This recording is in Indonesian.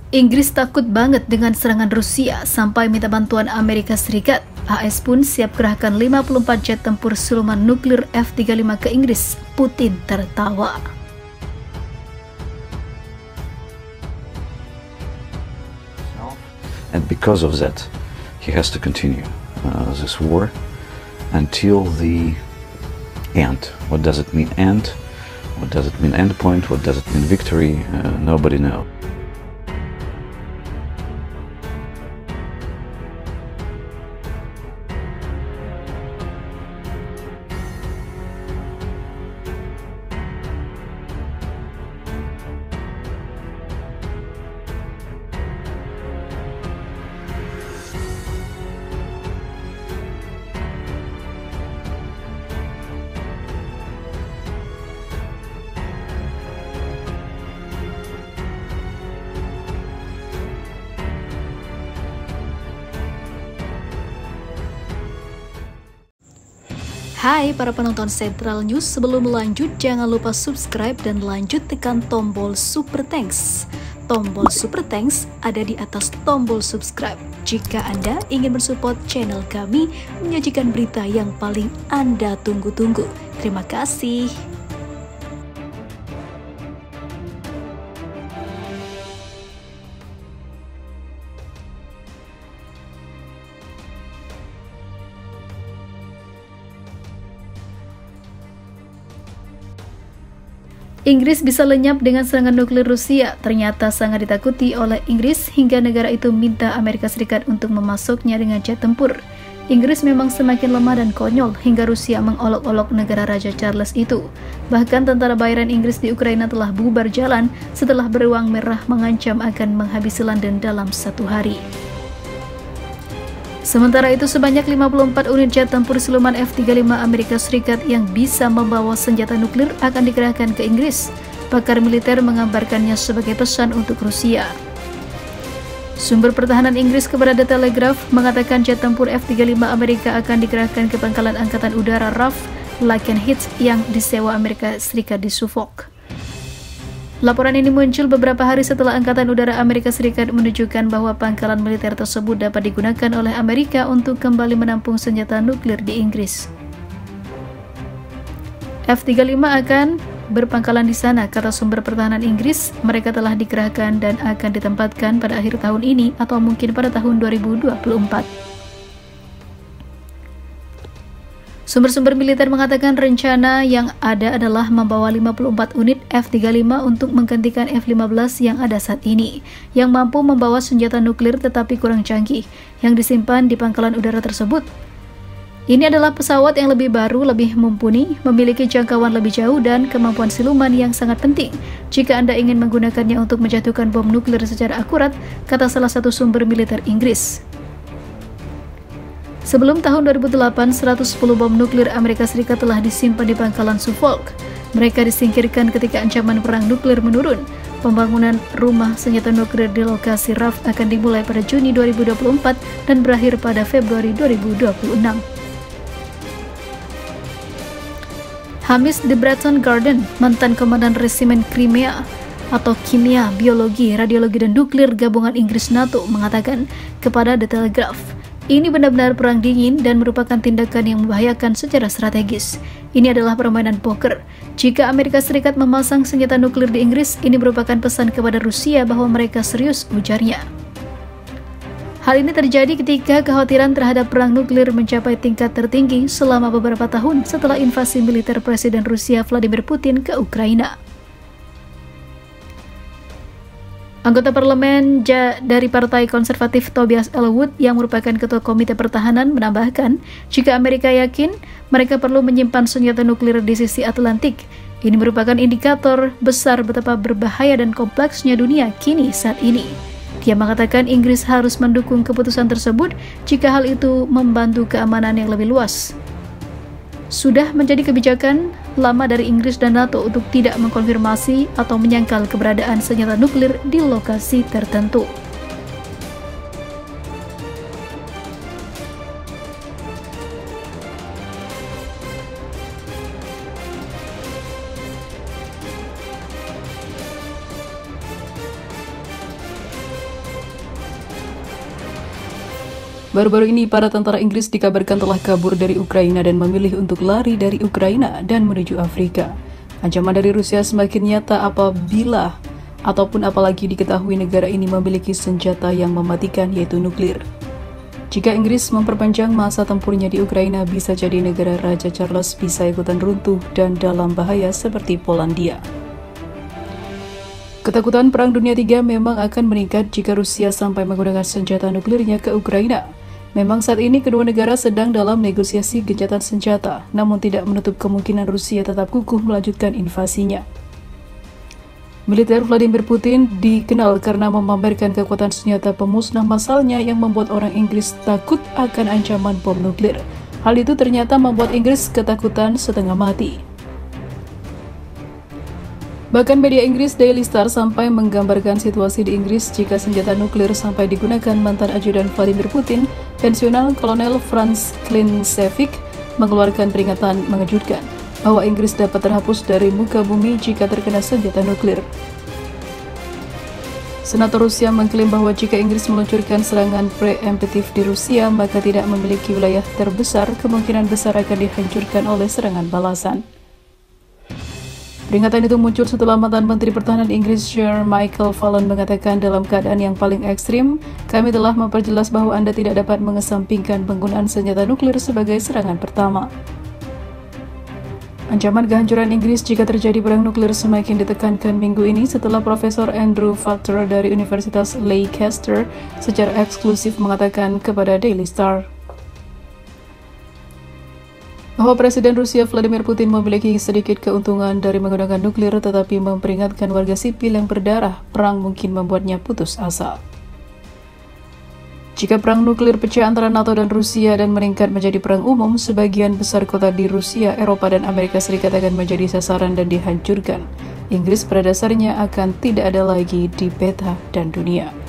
Inggris takut banget dengan serangan Rusia sampai minta bantuan Amerika Serikat. AS pun siap kerahkan 54 jet tempur siluman nuklir F-35 ke Inggris. Putin tertawa. And because of that, he has to continue this war until the end. What does it mean end? What does it mean end point? What does it mean victory? Nobody knows. Hai para penonton Central News, sebelum lanjut jangan lupa subscribe dan lanjut tekan tombol Super Thanks. Tombol Super Thanks ada di atas tombol subscribe. Jika Anda ingin mensupport channel kami menyajikan berita yang paling Anda tunggu-tunggu. Terima kasih. Inggris bisa lenyap dengan serangan nuklir Rusia ternyata sangat ditakuti oleh Inggris hingga negara itu minta Amerika Serikat untuk memasuknya dengan jet tempur. Inggris memang semakin lemah dan konyol hingga Rusia mengolok-olok negara Raja Charles itu. Bahkan tentara bayaran Inggris di Ukraina telah bubar jalan setelah beruang merah mengancam akan menghabisi London dalam 1 hari. Sementara itu, sebanyak 54 unit jet tempur siluman F-35 Amerika Serikat yang bisa membawa senjata nuklir akan dikerahkan ke Inggris. Pakar militer menggambarkannya sebagai pesan untuk Rusia. Sumber pertahanan Inggris kepada The Telegraph mengatakan jet tempur F-35 Amerika akan dikerahkan ke pangkalan angkatan udara RAF Lakenheath yang disewa Amerika Serikat di Suffolk. Laporan ini muncul beberapa hari setelah Angkatan Udara Amerika Serikat menunjukkan bahwa pangkalan militer tersebut dapat digunakan oleh Amerika untuk kembali menampung senjata nuklir di Inggris. F-35 akan berpangkalan di sana, kata sumber pertahanan Inggris. Mereka telah dikerahkan dan akan ditempatkan pada akhir tahun ini atau mungkin pada tahun 2024. Sumber-sumber militer mengatakan rencana yang ada adalah membawa 54 unit F-35 untuk menggantikan F-15 yang ada saat ini, yang mampu membawa senjata nuklir tetapi kurang canggih, yang disimpan di pangkalan udara tersebut. Ini adalah pesawat yang lebih baru, lebih mumpuni, memiliki jangkauan lebih jauh dan kemampuan siluman yang sangat penting jika Anda ingin menggunakannya untuk menjatuhkan bom nuklir secara akurat, kata salah satu sumber militer Inggris. Sebelum tahun 2008, 110 bom nuklir Amerika Serikat telah disimpan di pangkalan Suffolk. Mereka disingkirkan ketika ancaman perang nuklir menurun. Pembangunan rumah senjata nuklir di lokasi RAF akan dimulai pada Juni 2024 dan berakhir pada Februari 2026. Hamish de Breton Garden, mantan komandan resimen Crimea atau Kimia, Biologi, Radiologi dan Nuklir Gabungan Inggris NATO mengatakan kepada The Telegraph, ini benar-benar perang dingin dan merupakan tindakan yang membahayakan secara strategis. Ini adalah permainan poker. Jika Amerika Serikat memasang senjata nuklir di Inggris, ini merupakan pesan kepada Rusia bahwa mereka serius, ujarnya. Hal ini terjadi ketika kekhawatiran terhadap perang nuklir mencapai tingkat tertinggi selama beberapa tahun setelah invasi militer Presiden Rusia Vladimir Putin ke Ukraina. Anggota parlemen dari Partai Konservatif Tobias Ellwood yang merupakan Ketua Komite Pertahanan menambahkan, jika Amerika yakin mereka perlu menyimpan senjata nuklir di sisi Atlantik, ini merupakan indikator besar betapa berbahaya dan kompleksnya dunia kini saat ini. Dia mengatakan Inggris harus mendukung keputusan tersebut jika hal itu membantu keamanan yang lebih luas. Sudah menjadi kebijakan lama dari Inggris dan NATO untuk tidak mengkonfirmasi atau menyangkal keberadaan senjata nuklir di lokasi tertentu. Baru-baru ini, para tentara Inggris dikabarkan telah kabur dari Ukraina dan memilih untuk lari dari Ukraina dan menuju Afrika. Ancaman dari Rusia semakin nyata apabila ataupun apalagi diketahui negara ini memiliki senjata yang mematikan, yaitu nuklir. Jika Inggris memperpanjang masa tempurnya di Ukraina, bisa jadi negara Raja Charles bisa ikutan runtuh dan dalam bahaya seperti Polandia. Ketakutan Perang Dunia III memang akan meningkat jika Rusia sampai menggunakan senjata nuklirnya ke Ukraina. Memang saat ini kedua negara sedang dalam negosiasi gencatan senjata, namun tidak menutup kemungkinan Rusia tetap kukuh melanjutkan invasinya. Militer Vladimir Putin dikenal karena memamerkan kekuatan senjata pemusnah massalnya yang membuat orang Inggris takut akan ancaman bom nuklir. Hal itu ternyata membuat Inggris ketakutan setengah mati. Bahkan media Inggris Daily Star sampai menggambarkan situasi di Inggris jika senjata nuklir sampai digunakan mantan ajudan Vladimir Putin, pensiunan Kolonel Franz Klintsevich mengeluarkan peringatan mengejutkan bahwa Inggris dapat terhapus dari muka bumi jika terkena senjata nuklir. Senator Rusia mengklaim bahwa jika Inggris meluncurkan serangan preemptif di Rusia, maka tidak memiliki wilayah terbesar, kemungkinan besar akan dihancurkan oleh serangan balasan. Peringatan itu muncul setelah mantan Menteri Pertahanan Inggris Sir Michael Fallon mengatakan, dalam keadaan yang paling ekstrim, kami telah memperjelas bahwa Anda tidak dapat mengesampingkan penggunaan senjata nuklir sebagai serangan pertama. Ancaman kehancuran Inggris jika terjadi perang nuklir semakin ditekankan minggu ini setelah Profesor Andrew Falter dari Universitas Leicester secara eksklusif mengatakan kepada Daily Star bahwa Presiden Rusia Vladimir Putin memiliki sedikit keuntungan dari menggunakan nuklir, tetapi memperingatkan warga sipil yang berdarah, perang mungkin membuatnya putus asa. Jika perang nuklir pecah antara NATO dan Rusia dan meningkat menjadi perang umum, sebagian besar kota di Rusia, Eropa, dan Amerika Serikat akan menjadi sasaran dan dihancurkan. Inggris pada dasarnya akan tidak ada lagi di peta dan dunia.